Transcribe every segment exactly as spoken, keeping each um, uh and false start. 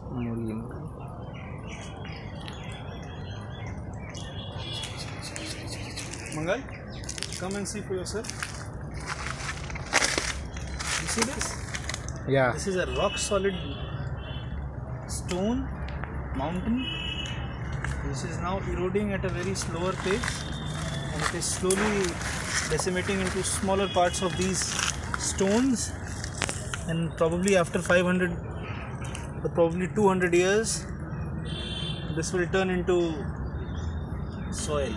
Mangal, come and see for yourself. You see this? Yeah. This is a rock solid stone mountain. This is now eroding at a very slower pace, and it is slowly decimating into smaller parts of these stones, and probably after five hundred or probably two hundred years this will turn into soil.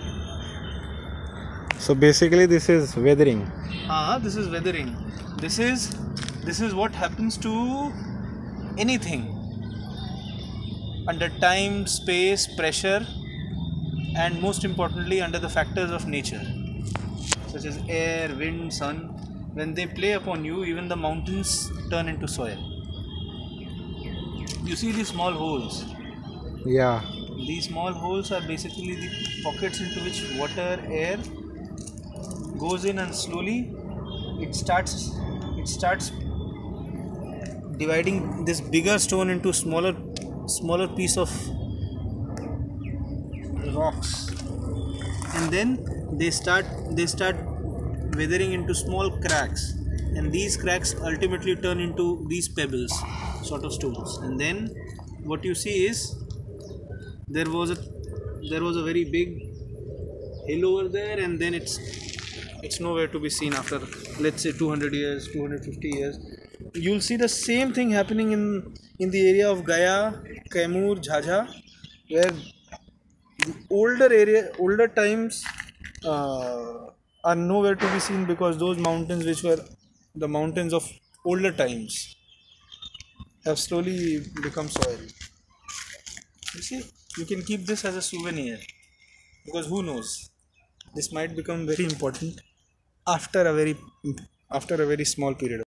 So basically this is weathering. Ah, this is weathering. This is this is what happens to anything under time, space, pressure, and most importantly under the factors of nature such as air, wind, sun. When they play upon you, even the mountains turn into soil. You see these small holes. Yeah. These small holes are basically the pockets into which water, air goes in, and slowly it starts it starts dividing this bigger stone into smaller smaller piece of rocks, and then they start they start weathering into small cracks, and these cracks ultimately turn into these pebbles sort of stones. And then what you see is there was a there was a very big hill over there, and then it's it's nowhere to be seen after, let's say, two hundred years, two hundred fifty years. You'll see the same thing happening in in the area of Gaya, Kaimur, Jhajha, where the older area older times uh, are nowhere to be seen, because those mountains, which were the mountains of older times, have slowly become soil. You see, you can keep this as a souvenir, because who knows, this might become very important after a very after a very small period of